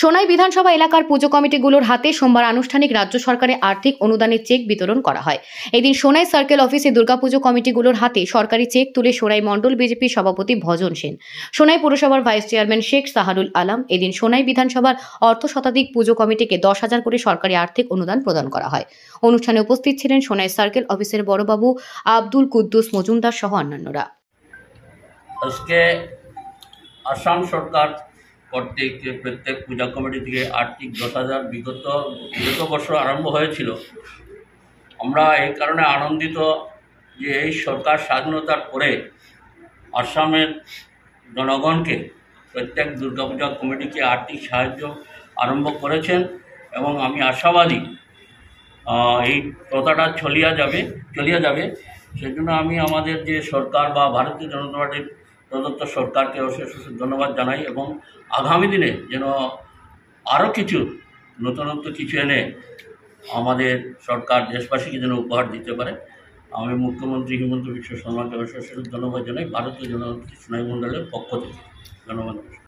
সোনাই বিধানসভা এলাকার পুজো কমিটিগুলোর হাতে সোমবার আনুষ্ঠানিক রাজ্য সরকারের আর্থিক অনুদানের চেক বিতরণ করা হয়। এদিন সোনাই সার্কেল অফিসে দুর্গাপুজো কমিটিগুলোর হাতে সরকারি চেক তুলে সোনাই মণ্ডল বিজেপি সভাপতি ভজন সেন, সোনাই পুরসভার ভাইস চেয়ারম্যান শেখ সাহারুল আলম। এদিন সোনাই বিধানসভার অর্ধ শতাধিক পুজো কমিটিকে 10,000 করে সরকারি আর্থিক অনুদান প্রদান করা হয়। অনুষ্ঠানে উপস্থিত ছিলেন সোনাই সার্কেল অফিসের বড়বাবু আব্দুল কুদ্দুস মজুমদার সহ অন্যান্যরা। আজকে আসাম সরকার কর্তৃক প্রত্যেক পূজা কমিটি থেকে আর্থিক 10,000 বিগত বছর আরম্ভ হয়েছিল। আমরা এই কারণে আনন্দিত যে এই সরকার স্বাধীনতার পরে আসামের জনগণকে প্রত্যেক দুর্গাপূজা কমিটিকে আর্থিক সাহায্য আরম্ভ করেছেন এবং আমি আশাবাদী এই প্রথাটা চলিয়া যাবে। সেজন্য আমি আমাদের যে সরকার বা ভারতীয় জনতা পার্টির প্রদত্ত সরকারকে অশেষ ধন্যবাদ জানাই এবং আগামী দিনে যেন আরও কিছু নতুনত্ব কিছু এনে আমাদের সরকার দেশবাসীকে যেন উপহার দিতে পারে। আমি মুখ্যমন্ত্রী হিমন্ত বিশ্ব শর্মাকে অশেষ ধন্যবাদ জানাই ভারতীয় জনতা পার্টি সোনাই মণ্ডলের পক্ষ থেকে। ধন্যবাদ।